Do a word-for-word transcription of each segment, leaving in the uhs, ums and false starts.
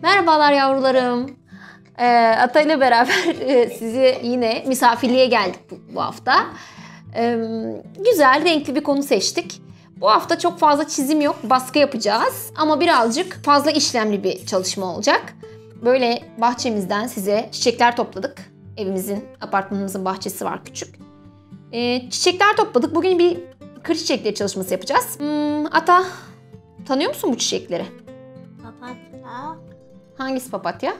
Merhabalar yavrularım. Ee, Ata ile beraber e, sizi yine misafirliğe geldik bu, bu hafta. Ee, güzel, renkli bir konu seçtik. Bu hafta çok fazla çizim yok, baskı yapacağız. Ama birazcık fazla işlemli bir çalışma olacak. Böyle bahçemizden size çiçekler topladık. Evimizin, apartmanımızın bahçesi var küçük. Ee, çiçekler topladık. Bugün bir kır çiçekleri çalışması yapacağız. Hmm, Ata, tanıyor musun bu çiçekleri? Papatya. Hangisi papatya?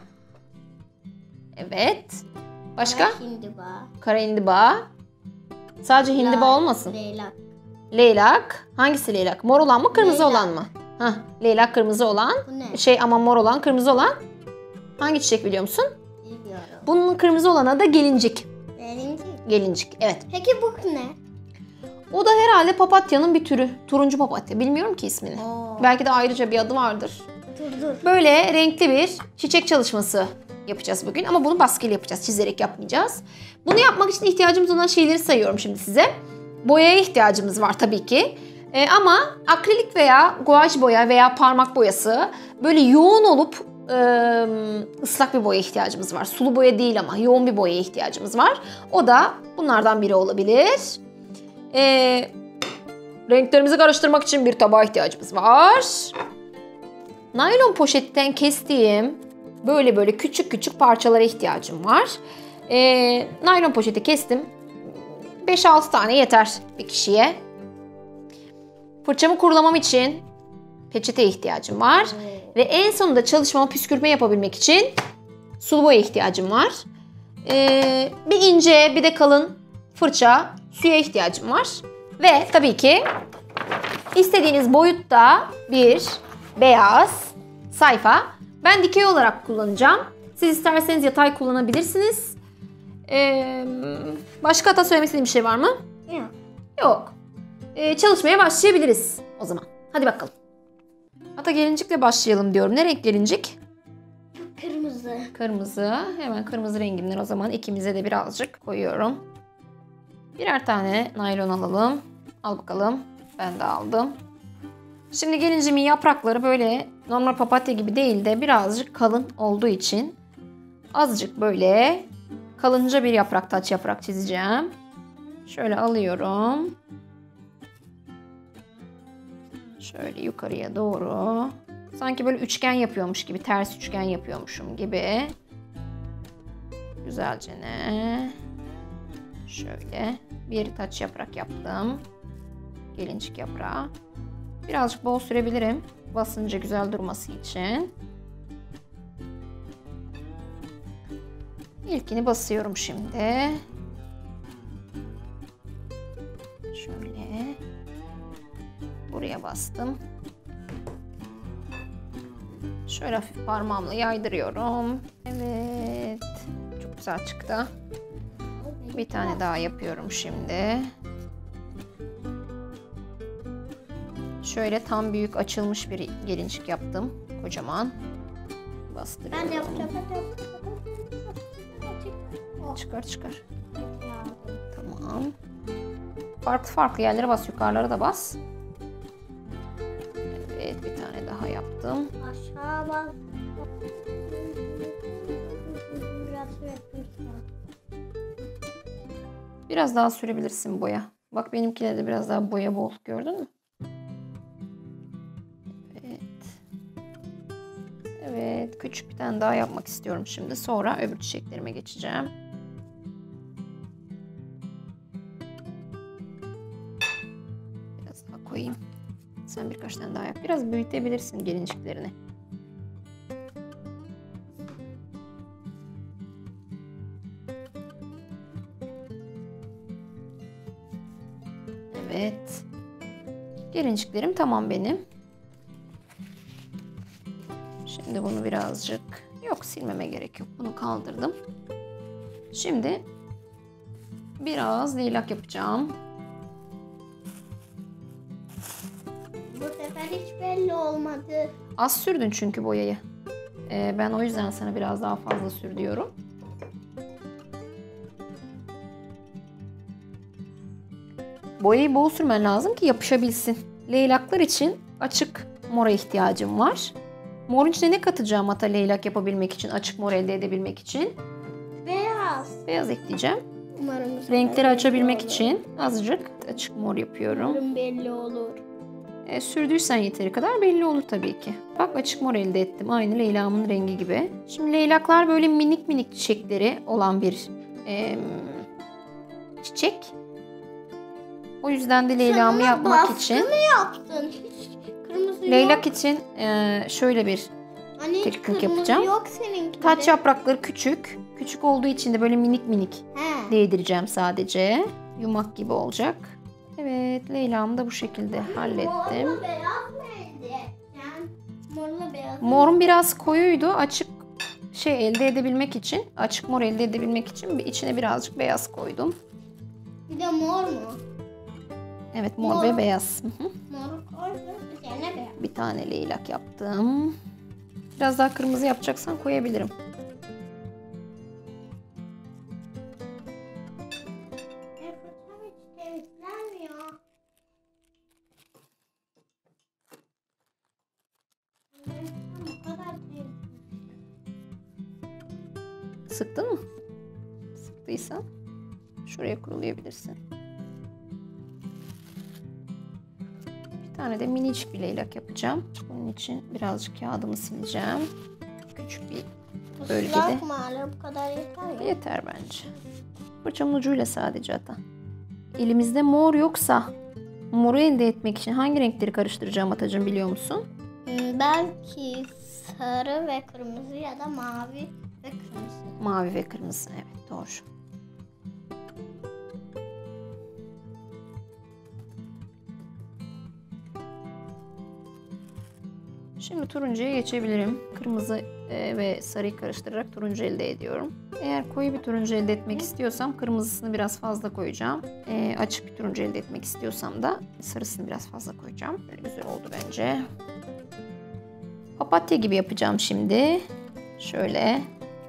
Evet. Başka? Kara hindiba. Kara hindiba. Sadece hindiba La- olmasın. Leylak. Leylak. Hangisi leylak? Mor olan mı, kırmızı Leylak. olan mı? Hah, leylak kırmızı olan. Bu ne? Şey ama mor olan, kırmızı olan. Hangi çiçek biliyor musun? Bilmiyorum. Bunun kırmızı olana da gelincik. Rengi. Gelincik, evet. Peki bu ne? O da herhalde papatyanın bir türü. Turuncu papatya. Bilmiyorum ki ismini. Oo. Belki de ayrıca bir adı vardır. Dur dur. Böyle renkli bir çiçek çalışması yapacağız bugün. Ama bunu baskıyla yapacağız. Çizerek yapmayacağız. Bunu yapmak için ihtiyacımız olan şeyleri sayıyorum şimdi size. Boyaya ihtiyacımız var tabii ki. Ee, ama akrilik veya guaj boya veya parmak boyası böyle yoğun olup ıı, ıslak bir boya ihtiyacımız var. Sulu boya değil ama yoğun bir boyaya ihtiyacımız var. O da bunlardan biri olabilir. Ee, renklerimizi karıştırmak için bir tabağa ihtiyacımız var. Naylon poşetten kestiğim böyle böyle küçük küçük parçalara ihtiyacım var. Ee, naylon poşeti kestim. beş altı tane yeter bir kişiye. Fırçamı kurulamam için peçeteye ihtiyacım var. Ve en sonunda çalışmama püskürtme yapabilmek için sulu boya ihtiyacım var. Ee, bir ince bir de kalın fırça, suya ihtiyacım var. Ve tabii ki istediğiniz boyutta bir beyaz sayfa. Ben dikey olarak kullanacağım. Siz isterseniz yatay kullanabilirsiniz. Ee, başka hata söylemek istediğim bir şey var mı? Yok. Yok. Ee, çalışmaya başlayabiliriz o zaman. Hadi bakalım. Ata gelincikle başlayalım diyorum. Ne renk gelincik? Kırmızı. Kırmızı. Hemen kırmızı rengimden o zaman ikimize de birazcık koyuyorum. Birer tane naylon alalım. Al bakalım. Ben de aldım. Şimdi gelincimin yaprakları böyle normal papatya gibi değil de birazcık kalın olduğu için azıcık böyle kalınca bir yaprak, taç yaprak çizeceğim. Şöyle alıyorum. Şöyle yukarıya doğru. Sanki böyle üçgen yapıyormuş gibi, ters üçgen yapıyormuşum gibi. Güzelce ne? Şöyle bir taç yaprak yaptım. Gelincik yaprağı. Birazcık bol sürebilirim. Basınca güzel durması için. İlkini basıyorum şimdi. Şöyle. Buraya bastım. Şöyle hafif parmağımla yaydırıyorum. Evet. Çok güzel çıktı. Bir tane daha yapıyorum şimdi. Şöyle tam büyük açılmış bir gelincik yaptım. Kocaman. Bastırıyorum. Ben de yapacağım. Ben de yapacağım. Çıkar çıkar. Tamam. Farklı farklı yerlere bas. Yukarılara da bas. Evet, bir tane daha yaptım. Aşağı bak. Biraz sürekli. Biraz daha sürebilirsin boya. Bak benimkine de biraz daha boya bol. Gördün mü? Evet. Evet. Küçük bir tane daha yapmak istiyorum şimdi. Sonra öbür çiçeklerime geçeceğim. Biraz daha koyayım. Sen birkaç tane daha yap. Biraz büyütebilirsin gelinciklerini. Evet. Gelinciklerim tamam benim. Şimdi bunu birazcık... Yok, silmeme gerek yok. Bunu kaldırdım. Şimdi biraz leylak yapacağım. Bu sefer hiç belli olmadı. Az sürdün çünkü boyayı. Ee, ben o yüzden sana biraz daha fazla sür diyorum. Boyayı bol sürmen lazım ki yapışabilsin. Leylaklar için açık mora ihtiyacım var. Morun içine ne katacağım ata leylak yapabilmek için, açık mor elde edebilmek için? Beyaz. Beyaz ekleyeceğim. Umarım bu sefer Renkleri belli açabilmek olur. için azıcık açık mor yapıyorum. Umarım belli olur. E, sürdüysen yeteri kadar belli olur tabii ki. Bak açık mor elde ettim. Aynı leylağımın rengi gibi. Şimdi leylaklar böyle minik minik çiçekleri olan bir e, çiçek. O yüzden de leylağımı Sen ona yapmak baskı için mı yaptın? Hiç kırmızı leylak yok. için e, şöyle bir Hani hiç teknik kırmızı yapacağım. yok seninkinde. taç yaprakları küçük. Küçük olduğu için de böyle minik minik He. değdireceğim sadece. Yumak gibi olacak. Evet, leylağımı da bu şekilde hallettim. Morla beyaz mıydı? Yani morla beyaz. Morum biraz koyuydu. Açık şey elde edebilmek için, açık mor elde edebilmek için bir içine birazcık beyaz koydum. Bir de mor mu? Evet, mor Mor. ve beyaz. Hı hı. Moru koydum. Üzerine beyaz. Bir tane leylak yaptım. Biraz daha kırmızı yapacaksan koyabilirim. E, fırçam hiç temizlenmiyor. Bu kadar temiz. Sıktın mı? Sıktıysan şuraya kurulayabilirsin. Bir tane de minicik bir leylak yapacağım. Bunun için birazcık kağıdımı sileceğim. Küçük bir bölgede. Islak mı hala? Bu kadar yeter ya. Yeter bence. Fırçamın ucuyla sadece hatta. Elimizde mor yoksa moru elde etmek için hangi renkleri karıştıracağım Atacığım, biliyor musun? Hmm, belki sarı ve kırmızı ya da mavi ve kırmızı. Mavi ve kırmızı. Evet, doğru. Şimdi turuncuya geçebilirim. Kırmızı e, ve sarıyı karıştırarak turuncu elde ediyorum. Eğer koyu bir turuncu elde etmek istiyorsam kırmızısını biraz fazla koyacağım. E, açık bir turuncu elde etmek istiyorsam da sarısını biraz fazla koyacağım. Böyle güzel oldu bence. Papatya gibi yapacağım şimdi. Şöyle.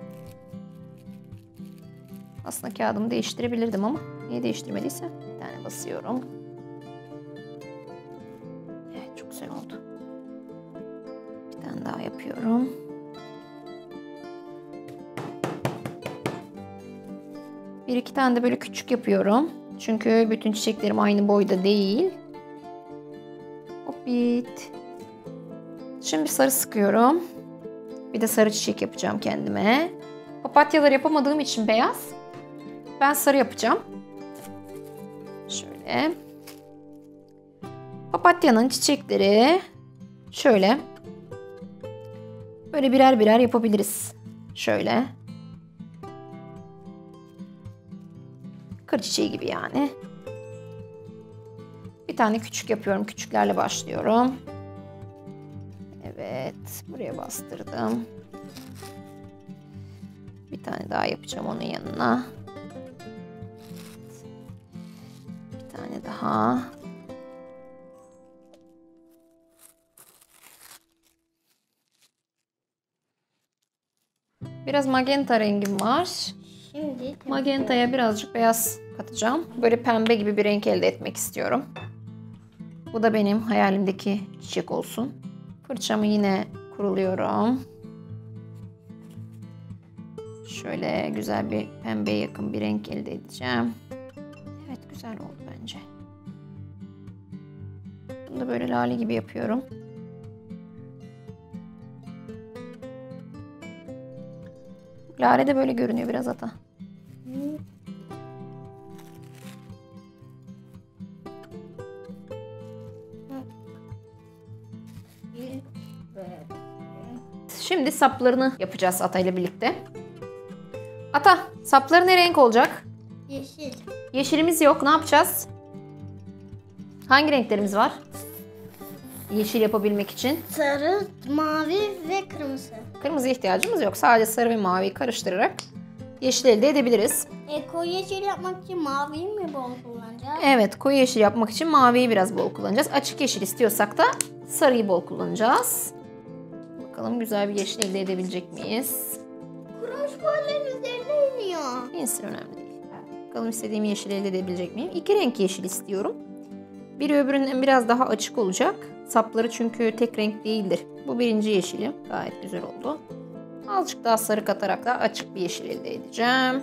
Aslında kağıdımı değiştirebilirdim ama niye değiştirmediyse bir tane basıyorum. Evet, çok güzel oldu. Bir tane daha yapıyorum. Bir iki tane de böyle küçük yapıyorum. Çünkü bütün çiçeklerim aynı boyda değil. Hop, bit. Şimdi sarı sıkıyorum. Bir de sarı çiçek yapacağım kendime. Papatyaları yapamadığım için beyaz. Ben sarı yapacağım. Şöyle. Papatyanın çiçekleri şöyle. Böyle birer birer yapabiliriz. Şöyle. Kır çiçeği gibi yani. Bir tane küçük yapıyorum. Küçüklerle başlıyorum. Evet. Buraya bastırdım. Bir tane daha yapacağım onun yanına. Bir tane daha. Biraz magenta rengim var. Şimdi Magenta'ya birazcık beyaz katacağım. Böyle pembe gibi bir renk elde etmek istiyorum. Bu da benim hayalimdeki çiçek olsun. Fırçamı yine kuruluyorum. Şöyle güzel bir pembeye yakın bir renk elde edeceğim. Evet, güzel oldu bence. Bunu da böyle lale gibi yapıyorum. Lale de böyle görünüyor biraz hatta. Şimdi saplarını yapacağız Ata ile birlikte. Ata, sapları ne renk olacak? yeşil. Yeşilimiz yok. Ne yapacağız? Hangi renklerimiz var? Yeşil yapabilmek için. Sarı, mavi ve kırmızı. Kırmızı ihtiyacımız yok. Sadece sarı ve maviyi karıştırarak yeşil elde edebiliriz. E, koyu yeşil yapmak için maviyi mi bol kullanacağız? Evet, koyu yeşil yapmak için maviyi biraz bol kullanacağız. Açık yeşil istiyorsak da sarıyı bol kullanacağız. Bakalım güzel bir yeşil elde edebilecek miyiz? Kurumuş boyların üzerine iniyor. İnsin, önemli değil. Bakalım istediğim yeşil elde edebilecek miyim? İki renk yeşil istiyorum. Biri öbüründen biraz daha açık olacak. sapları çünkü tek renk değildir. Bu birinci yeşilim. Gayet güzel oldu. Azıcık daha sarı katarak da açık bir yeşil elde edeceğim.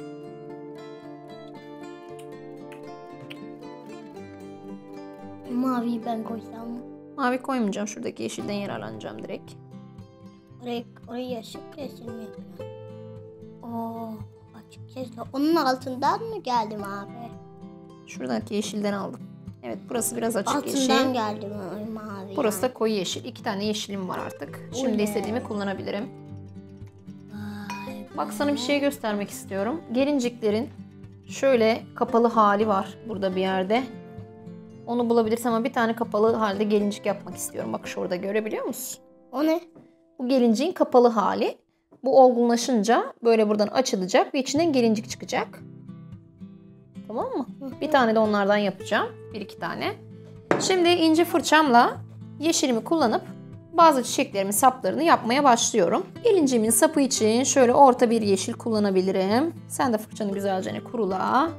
Maviyi ben koysam mı? Mavi koymayacağım. Şuradaki yeşilden yararlanacağım direkt. Oraya, oraya açık yeşil mi yapıyor? Oo, açık yeşil. Onun altından mı geldi mavi? Şuradaki yeşilden aldım. Evet, burası biraz açık Altından yeşil. Altından geldi mavi. Burası yani. da koyu yeşil. İki tane yeşilim var artık. Şimdi Oley. istediğimi kullanabilirim. Vay Bak sana bir şey göstermek istiyorum. Gelinciklerin şöyle kapalı hali var burada bir yerde. Onu bulabilirsem ama bir tane kapalı halde gelincik yapmak istiyorum. Bak şurada görebiliyor musun? O ne? Bu gelinciğin kapalı hali. Bu olgunlaşınca böyle buradan açılacak ve içinden gelincik çıkacak. Tamam mı? Bir tane de onlardan yapacağım. Bir iki tane. Şimdi ince fırçamla yeşilimi kullanıp bazı çiçeklerimin saplarını yapmaya başlıyorum. Gelinciğimin sapı için şöyle orta bir yeşil kullanabilirim. Sen de fırçanı güzelce kurula.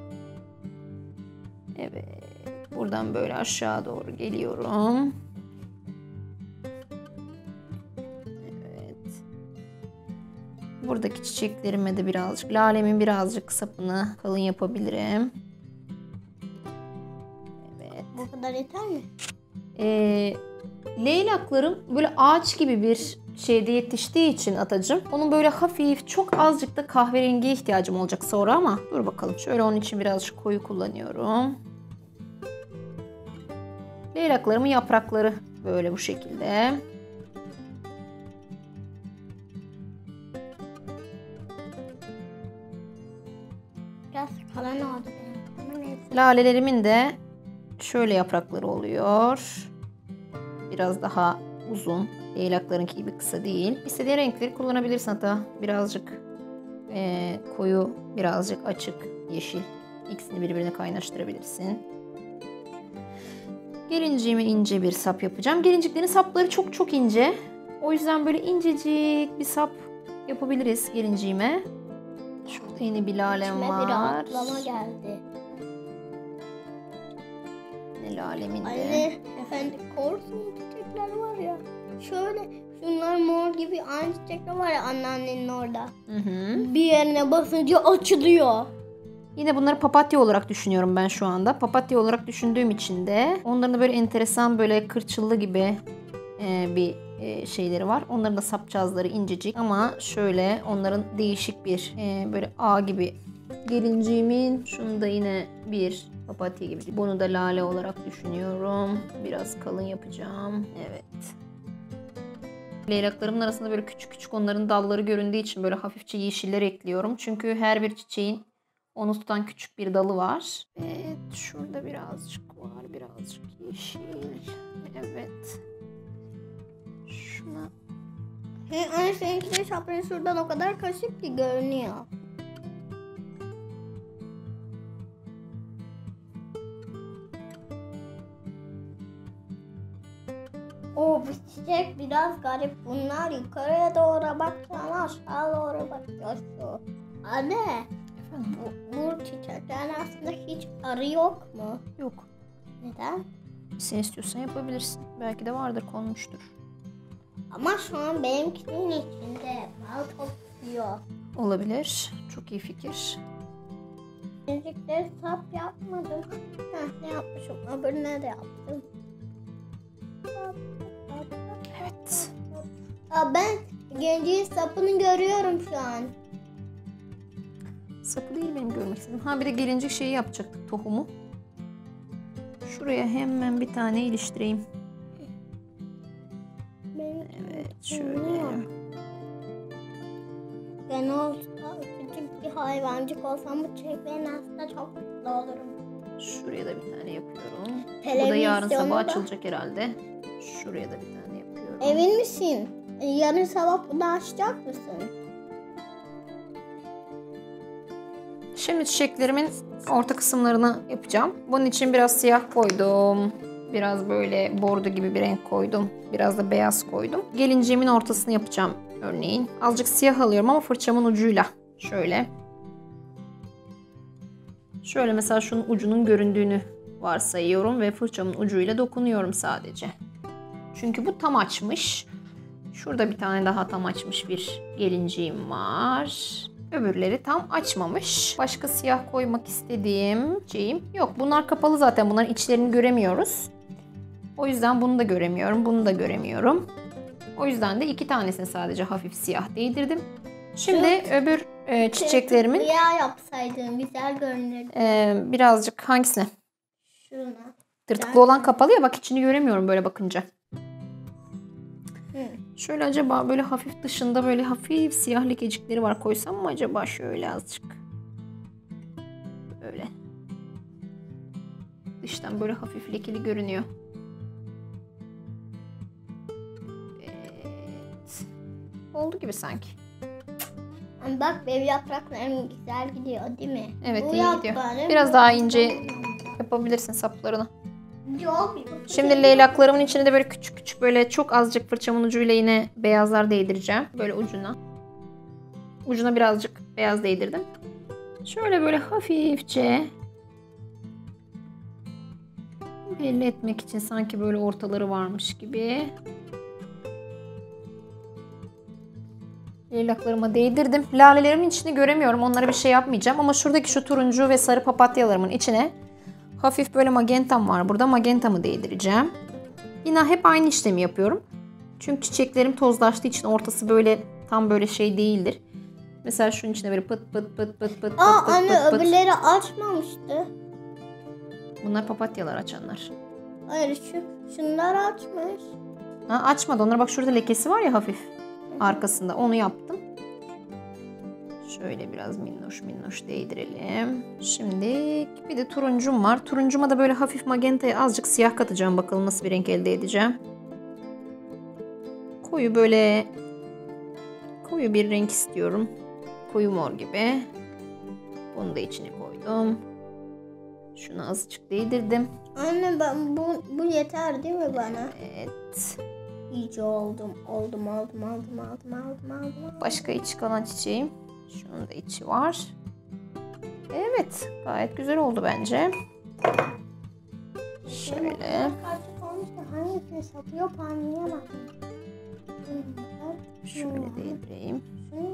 Evet. Buradan böyle aşağı doğru geliyorum. Evet. Buradaki çiçeklerime de birazcık, lalemin birazcık sapını kalın yapabilirim. Evet. Bu kadar yeter mi? Ee, leylaklarım böyle ağaç gibi bir şeyde yetiştiği için atacığım. Onun böyle hafif, çok azıcık da kahverengiye ihtiyacım olacak sonra ama dur bakalım. Şöyle onun için birazcık koyu kullanıyorum. Leylaklarımın yaprakları böyle bu şekilde. Biraz kalan oldu. Ama neyse. Lalelerimin de şöyle yaprakları oluyor. Biraz daha uzun. Leylaklarınki gibi kısa değil. İstediğin renkleri kullanabilirsin hatta. Birazcık e, koyu, birazcık açık yeşil. İkisini birbirine kaynaştırabilirsin. Gelinciğime ince bir sap yapacağım. Gelinciklerin sapları çok çok ince. O yüzden böyle incecik bir sap yapabiliriz gelinciğime. Şurada yine bir lalem İçime var. bir rahatlama geldi. Ne lalemin de. Anne, efendim korsun çiçekler var ya. Şöyle şunlar mor gibi aynı çiçekler var ya anneannenin orada. Hı hı. Bir yerine basınca açılıyor. Yine bunları papatya olarak düşünüyorum ben şu anda. Papatya olarak düşündüğüm için de onların da böyle enteresan böyle kırçıllı gibi e, bir e, şeyleri var. Onların da sapcazları incecik ama şöyle onların değişik bir e, böyle ağ gibi. Gelinciğimin şunu da yine bir papatya gibi. Bunu da lale olarak düşünüyorum. Biraz kalın yapacağım. Evet. Leylaklarımın arasında böyle küçük küçük onların dalları göründüğü için böyle hafifçe yeşiller ekliyorum. Çünkü her bir çiçeğin onu tutan küçük bir dalı var. Evet, şurada birazcık var, birazcık yeşil. Evet. Şuna. He, anne seninki de şapkın şuradan o kadar kaşık ki görünüyor. O bu çiçek biraz garip. Bunlar yukarıya doğru bakacağına aşağı doğru bakıyor şu. Anne. Efendim? Bu, bu çiçeklerin aslında hiç arı yok mu? Yok. Neden? Sen istiyorsan yapabilirsin. Belki de vardır, konmuştur. Ama şu an benimkinin içinde bal topluyor. Olabilir. Çok iyi fikir. Müzikleri sap yapmadım. Heh, ne yapmışım? Öbürüne de yaptım. Evet. Aa, ben genciğin sapını görüyorum şu an. Sapı değil benim görmek istediğim. Ha bir de gelincik şeyi yapacaktık, tohumu. Şuraya hemen bir tane iliştireyim. Evet şöyle. Ben olsa küçük bir hayvancık olsam bu çiçeklerin aslında çok mutlu olurum. Şuraya da bir tane yapıyorum. Bu da Televizyonu yarın sabah da- açılacak herhalde. Şuraya da bir tane yapıyorum. Emin misin? Yarın sabah bunu açacak mısın? Şimdi çiçeklerimin orta kısımlarını yapacağım. Bunun için biraz siyah koydum. Biraz böyle bordo gibi bir renk koydum. Biraz da beyaz koydum. Gelinciğimin ortasını yapacağım örneğin. Azıcık siyah alıyorum ama fırçamın ucuyla. Şöyle. Şöyle mesela şunun ucunun göründüğünü varsayıyorum ve fırçamın ucuyla dokunuyorum sadece. Çünkü bu tam açmış. Şurada bir tane daha tam açmış bir gelinciğim var. Öbürleri tam açmamış. Başka siyah koymak istediğim şeyim yok. Bunlar kapalı zaten. Bunların içlerini göremiyoruz. O yüzden bunu da göremiyorum. Bunu da göremiyorum. O yüzden de iki tanesini sadece hafif siyah değdirdim. Şimdi Çok öbür e, çiçeklerimin Rüya yapsaydın güzel görünürdü. e, birazcık hangisine? Şuna. Tırtıklı olan kapalı ya, bak içini göremiyorum böyle bakınca. Hı. Şöyle acaba böyle hafif dışında böyle hafif siyah lekecikleri var, koysam mı acaba şöyle azıcık? Böyle. Dıştan böyle hafif lekeli görünüyor. Evet. Oldu gibi sanki. Ama bak benim yapraklarım güzel gidiyor değil mi? Evet, Bu iyi gidiyor. yapraklarım Biraz çok daha güzel ince gidiyor. yapabilirsin saplarını. Yok. Şimdi leylaklarımın içine de böyle küçük küçük böyle çok azıcık fırçamın ucuyla yine beyazlar değdireceğim. Böyle ucuna. Ucuna birazcık beyaz değdirdim. Şöyle böyle hafifçe belli etmek için, sanki böyle ortaları varmış gibi. Leylaklarıma değdirdim. Lalelerimin içini göremiyorum. Onlara bir şey yapmayacağım. Ama şuradaki şu turuncu ve sarı papatyalarımın içine hafif böyle magentam var. Burada magentamı değdireceğim. Yine hep aynı işlemi yapıyorum. Çünkü çiçeklerim tozlaştığı için ortası böyle tam böyle şey değildir. Mesela şunun içine böyle pıt pıt pıt pıt pıt Aa pıt anne pıt pıt. öbürleri açmamıştı. Bunlar papatyalar açanlar. Hayır şu, şunlar açmış. Ha, açmadı. Onlara bak, şurada lekesi var ya hafif. Arkasında. Onu yaptım. Şöyle biraz minnoş minnoş değdirelim. Şimdi bir de turuncum var. Turuncuma da böyle hafif magentaya azıcık siyah katacağım. Bakalım nasıl bir renk elde edeceğim. Koyu böyle koyu bir renk istiyorum. Koyu mor gibi. Bunu da içine koydum. Şunu azıcık değdirdim. Anne ben bu, bu yeter değil mi bana? Evet. İyice oldum. Oldum oldum oldum oldum oldum oldum. Başka içi kalan çiçeğim. Şunun da içi var. Evet. Gayet güzel oldu bence. Şöyle. Hangisini satıyor anlayamadım. Şöyle değdireyim.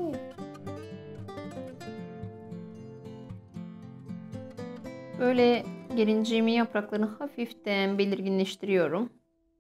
Böyle gelinciğimin yapraklarını hafiften belirginleştiriyorum.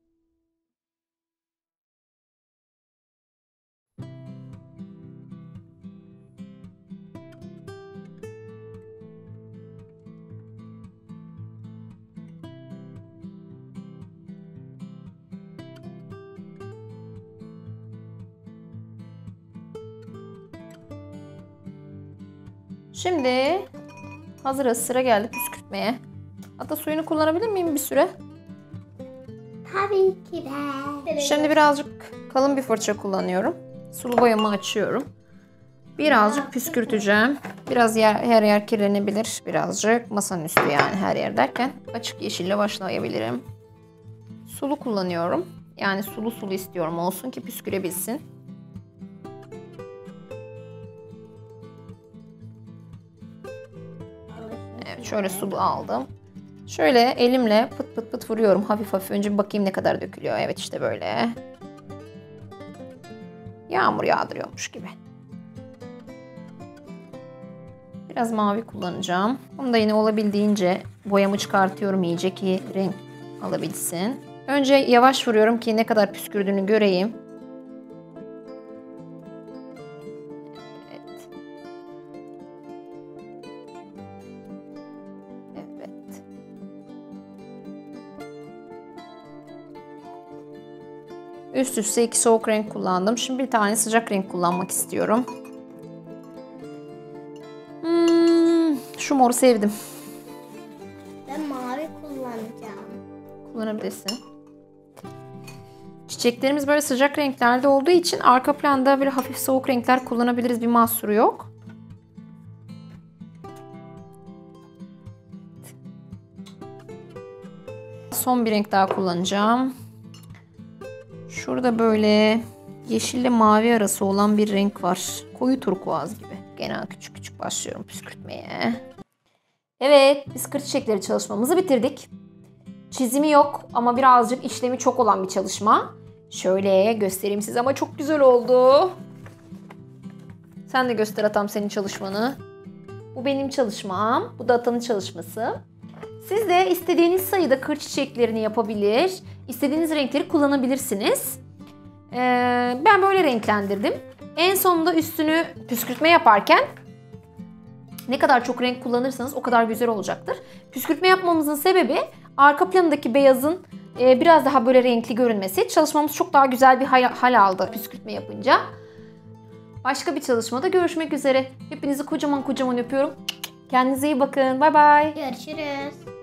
Şimdi hazır, sıra geldi püskürtmeye. Hatta suyunu kullanabilir miyim bir süre? Tabii ki de. Şimdi birazcık kalın bir fırça kullanıyorum. Sulu boyamı açıyorum. Birazcık püskürteceğim. Biraz yer, her yer kirlenebilir. Birazcık masanın üstü, yani her yer derken açık yeşille başlayabilirim. Sulu kullanıyorum. Yani sulu sulu istiyorum olsun ki püskürebilsin. Evet, şöyle sulu aldım. Şöyle elimle pıt pıt pıt vuruyorum hafif hafif. Önce bir bakayım ne kadar dökülüyor. Evet, işte böyle. Yağmur yağdırıyormuş gibi. Biraz mavi kullanacağım. Bunu da yine olabildiğince boyamı çıkartıyorum iyice ki renk alabilsin. Önce yavaş vuruyorum ki ne kadar püskürdüğünü göreyim. Evet. Evet. Üst üste iki soğuk renk kullandım. Şimdi bir tane sıcak renk kullanmak istiyorum. Hmm, şu moru sevdim. Ben mavi kullanacağım. Kullanabilirsin. Çiçeklerimiz böyle sıcak renklerde olduğu için arka planda böyle hafif soğuk renkler kullanabiliriz. Bir mahsuru yok. Son bir renk daha kullanacağım. Şurada böyle yeşille mavi arası olan bir renk var. Koyu turkuaz gibi. Genel küçük küçük başlıyorum püskürtmeye. Evet, biz kır çiçekleri çalışmamızı bitirdik. Çizimi yok ama birazcık işlemi çok olan bir çalışma. Şöyle göstereyim size ama çok güzel oldu. Sen de göster Atam senin çalışmanı. Bu benim çalışmam. Bu da Atan'ın çalışması. Siz de istediğiniz sayıda kır çiçeklerini yapabilir, istediğiniz renkleri kullanabilirsiniz. Ee, ben böyle renklendirdim. En sonunda üstünü püskürtme yaparken ne kadar çok renk kullanırsanız o kadar güzel olacaktır. Püskürtme yapmamızın sebebi arka planındaki beyazın e, biraz daha böyle renkli görünmesi. Çalışmamız çok daha güzel bir hal, hal aldı püskürtme yapınca. Başka bir çalışmada görüşmek üzere. Hepinizi kocaman kocaman öpüyorum. Kendinize iyi bakın. Bay bay. Görüşürüz.